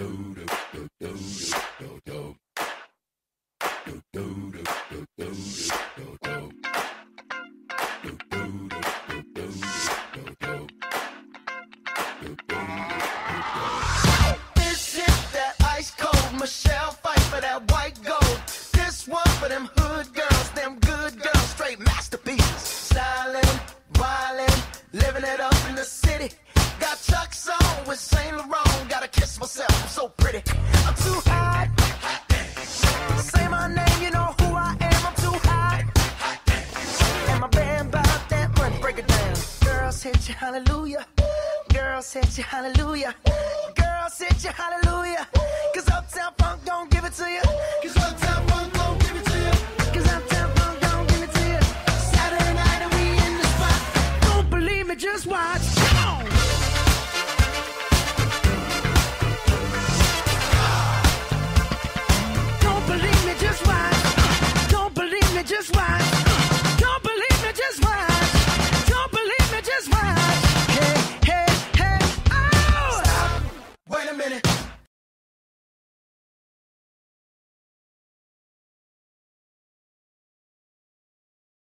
Michelle fight for that white gold. This one for them hood girls, them good girls, straight masterpieces. Stylin', wildin', living it up in the city. Got Chuck's on with Saint Laurent. Gotta kiss myself, I'm so pretty. I'm too hot. Say my name, you know who I am. I'm too hot. And my band bought that money. Break it down. Girls hit you, hallelujah. Girls hit you, hallelujah. Girls hit you, hallelujah. Cause Uptown Funk don't give it to you. Cause Uptown